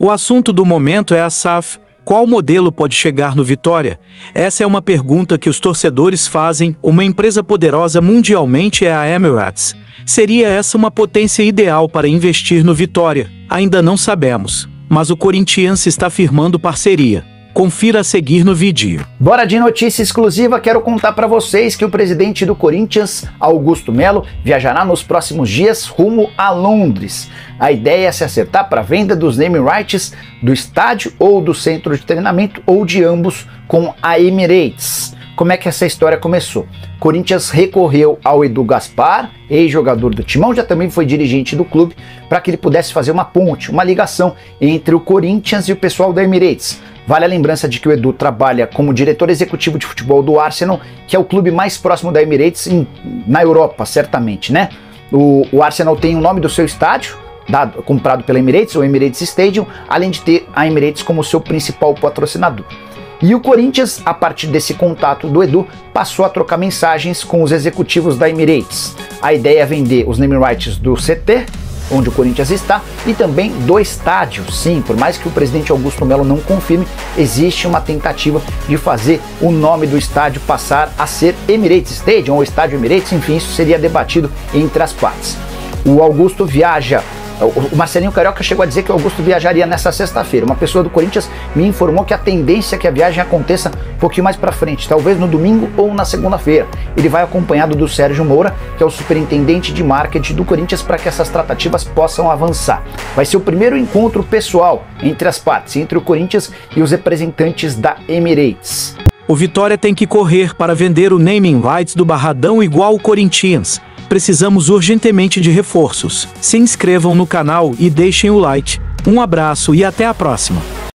O assunto do momento é a SAF. Qual modelo pode chegar no Vitória? Essa é uma pergunta que os torcedores fazem. Uma empresa poderosa mundialmente é a Emirates. Seria essa uma potência ideal para investir no Vitória? Ainda não sabemos, mas o Corinthians está firmando parceria. Confira a seguir no vídeo. Bora de notícia exclusiva, quero contar para vocês que o presidente do Corinthians, Augusto Melo, viajará nos próximos dias rumo a Londres. A ideia é se acertar para a venda dos naming rights do estádio ou do centro de treinamento ou de ambos com a Emirates. Como é que essa história começou? Corinthians recorreu ao Edu Gaspar, ex-jogador do Timão, já também foi dirigente do clube, para que ele pudesse fazer uma ponte, uma ligação entre o Corinthians e o pessoal da Emirates. Vale a lembrança de que o Edu trabalha como diretor executivo de futebol do Arsenal, que é o clube mais próximo da Emirates na Europa, certamente, né? O Arsenal tem o nome do seu estádio, comprado pela Emirates, o Emirates Stadium, além de ter a Emirates como seu principal patrocinador. E o Corinthians, a partir desse contato do Edu, passou a trocar mensagens com os executivos da Emirates. A ideia é vender os naming rights do CT, onde o Corinthians está, e também do estádio. Sim, por mais que o presidente Augusto Melo não confirme, existe uma tentativa de fazer o nome do estádio passar a ser Emirates Stadium ou Estádio Emirates, enfim, isso seria debatido entre as partes. O Augusto viaja. O Marcelinho Carioca chegou a dizer que o Augusto viajaria nessa sexta-feira. Uma pessoa do Corinthians me informou que a tendência é que a viagem aconteça um pouquinho mais para frente, talvez no domingo ou na segunda-feira. Ele vai acompanhado do Sérgio Moura, que é o superintendente de marketing do Corinthians, para que essas tratativas possam avançar. Vai ser o primeiro encontro pessoal entre as partes, entre o Corinthians e os representantes da Emirates. O Vitória tem que correr para vender o naming rights do Barradão igual o Corinthians. Precisamos urgentemente de reforços. Se inscrevam no canal e deixem o like. Um abraço e até a próxima.